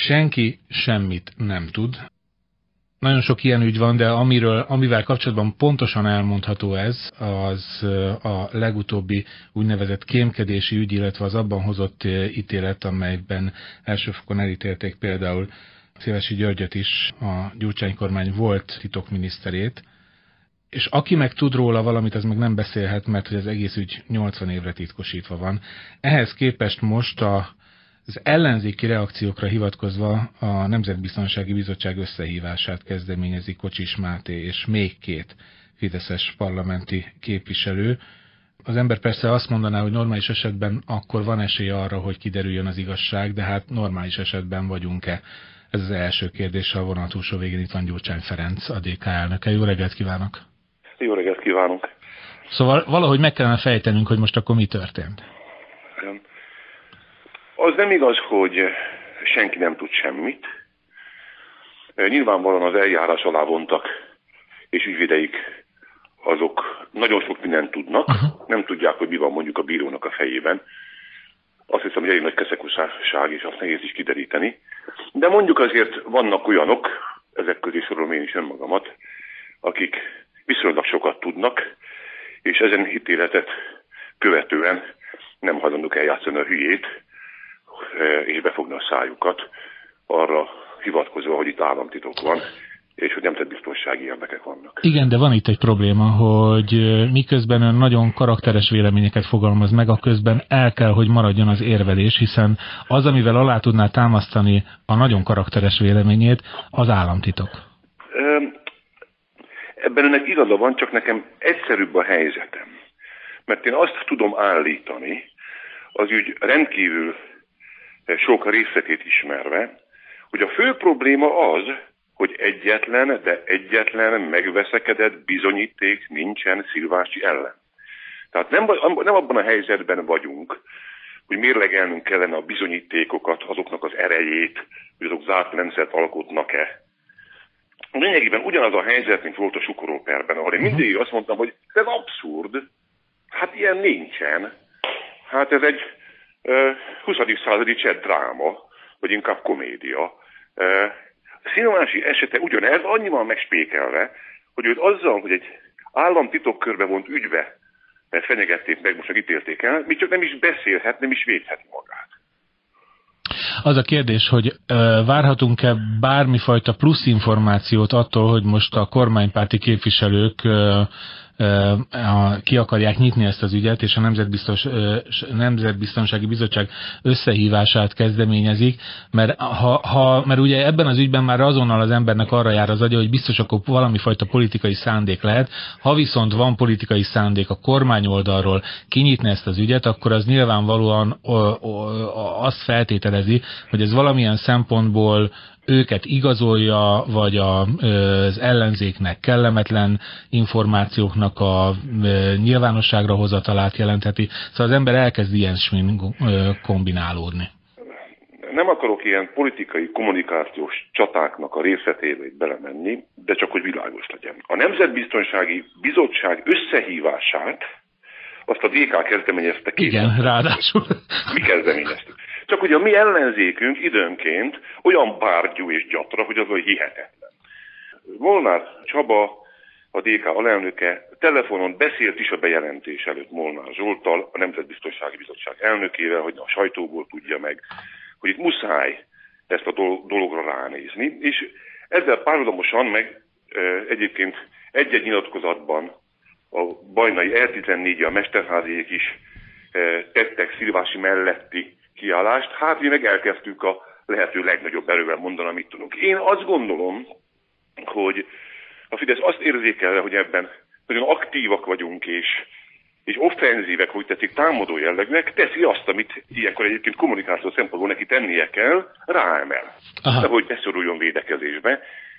senki semmit nem tud. Nagyon sok ilyen ügy van, de amivel kapcsolatban pontosan elmondható ez, az a legutóbbi úgynevezett kémkedési ügy, illetve az abban hozott ítélet, amelyben elsőfokon elítélték például Szélesi Györgyöt is, a Gyurcsány kormány volt titokminiszterét, és aki meg tud róla valamit, az meg nem beszélhet, mert hogy az egész ügy 80 évre titkosítva van. Ehhez képest most az ellenzéki reakciókra hivatkozva a Nemzetbiztonsági Bizottság összehívását kezdeményezi Kocsis Máté és még 2 fideszes parlamenti képviselő. Az ember persze azt mondaná, hogy normális esetben akkor van esély arra, hogy kiderüljön az igazság, de hát normális esetben vagyunk-e? Ez az első kérdés, a vonal túlsó végén itt van Gyurcsány Ferenc, a DK elnöke. Jó reggelt kívánok! Jó reggelt kívánok! Szóval valahogy meg kellene fejtenünk, hogy most akkor mi történt. Az nem igaz, hogy senki nem tud semmit. Nyilvánvalóan az eljárás alá vontak, és ügyvédeik azok nagyon sok mindent tudnak. Nem tudják, hogy mi van mondjuk a bírónak a fejében. Azt hiszem, hogy elég nagy keszekuszáság, és azt nehéz is kideríteni. De mondjuk azért vannak olyanok, ezek közé sorolom én is önmagamat, akik viszonylag sokat tudnak, és ezen ítéletet követően nem hajlandók eljátszani a hülyét, és befogni a szájukat, arra hivatkozva, hogy itt államtitok van, és hogy nemzetbiztonsági érdekek vannak. Igen, de van itt egy probléma, hogy miközben ön nagyon karakteres véleményeket fogalmaz meg, aközben el kell, hogy maradjon az érvelés, hiszen az, amivel alá tudná támasztani a nagyon karakteres véleményét, az államtitok. Ebben önnek igaza van, csak nekem egyszerűbb a helyzetem. Mert én azt tudom állítani, az ügy rendkívül sok részletét ismerve, hogy a fő probléma az, hogy egyetlen megveszekedett bizonyíték nincsen Szilvási ellen. Tehát nem abban a helyzetben vagyunk, hogy mérlegelnünk kellene a bizonyítékokat, azoknak az erejét, hogy azok zárt rendszert alkotnak-e. Lényegében ugyanaz a helyzet, mint volt a Sukoró-perben, ahol én mindig azt mondtam, hogy ez abszurd, hát ilyen nincsen. Hát ez egy 20. századi cseh dráma, vagy inkább komédia. Szilvási esete ugyanez, annyival megspékelve, hogy őt azzal, hogy egy államtitokkörbe vont ügybe fenyegették meg, most megítélték el, még csak nem is beszélhet, nem is védheti magát. Az a kérdés, hogy várhatunk-e bármifajta plusz információt attól, hogy most a kormánypárti képviselők ki akarják nyitni ezt az ügyet, és a Nemzetbiztonsági Bizottság összehívását kezdeményezik, mert ugye ebben az ügyben már azonnal az embernek arra jár az agya, hogy biztos akkor valamifajta politikai szándék lehet. Ha viszont van politikai szándék a kormány oldalról kinyitni ezt az ügyet, akkor az nyilvánvalóan azt feltételezi, hogy ez valamilyen szempontból őket igazolja, vagy az ellenzéknek kellemetlen információknak a nyilvánosságra hozatalát jelentheti. Szóval az ember elkezd ilyen kombinálódni. Nem akarok ilyen politikai, kommunikációs csatáknak a részletébe belemenni, de csak hogy világos legyen. A Nemzetbiztonsági Bizottság összehívását azt a DK kezdeményezte ki. Igen, ráadásul. Mi kezdeményeztük. Csak hogy a mi ellenzékünk időnként olyan bárgyú és gyatra, hogy az olyan hihetetlen. Molnár Csaba, a DK alelnöke, telefonon beszélt is a bejelentés előtt Molnár Zsolttal, a Nemzetbiztonsági Bizottság elnökével, hogy a sajtóból tudja meg, hogy itt muszáj ezt a dologra ránézni. És ezzel párhuzamosan meg egyébként egy-egy nyilatkozatban a bajnai R14, a Mesterháziék is tettek Szilvási melletti kiállást, hát mi meg elkezdtük a lehető legnagyobb erővel mondani, amit tudunk. Én azt gondolom, hogy a Fidesz azt érzékelve, hogy ebben nagyon aktívak vagyunk, és offenzívek, hogy tetszik, támadó jellegűek, teszi azt, amit ilyenkor egyébként kommunikáció szempontból neki tennie kell, ráemel. De hogy beszoruljon védekezésbe.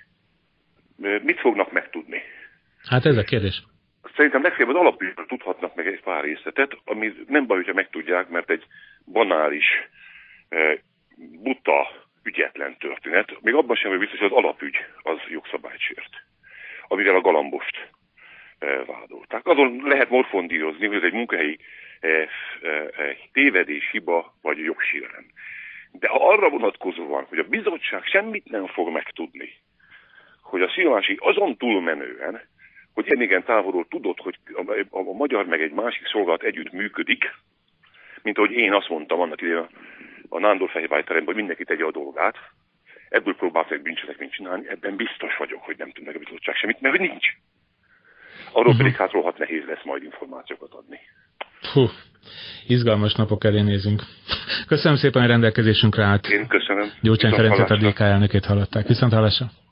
Mit fognak megtudni? Hát ez a kérdés. Szerintem legfeljebb az alapügyről tudhatnak meg egy pár részletet, ami nem baj, hogyha megtudják, mert egy banális, buta, ügyetlen történet. Még abban sem biztos, hogy az alapügy az jogszabályt sért, amivel a Galambost vádolták. Azon lehet morfondírozni, hogy ez egy munkahelyi tévedés, hiba vagy jogsérelem. De ha arra vonatkozóan, hogy a bizottság semmit nem fog megtudni, hogy a Szilvási azon túlmenően, hogy igen távolról tudod, hogy a magyar meg egy másik szolgálat együtt működik, mint ahogy én azt mondtam annak idején a Nándorfehérvári-teremben, hogy mindenki tegye a dolgát, ebből próbálták bűncselekményt csinálni, ebben biztos vagyok, hogy nem tud meg a bizottság semmit, mert nincs. Arról pedig hát rohadt nehéz lesz majd információkat adni. Izgalmas napok elé nézünk. Köszönöm szépen, hogy rendelkezésünkre állt. Én köszönöm. Gyurcsány Ferencet, a DK elnökét hallották. Viszonthallásra.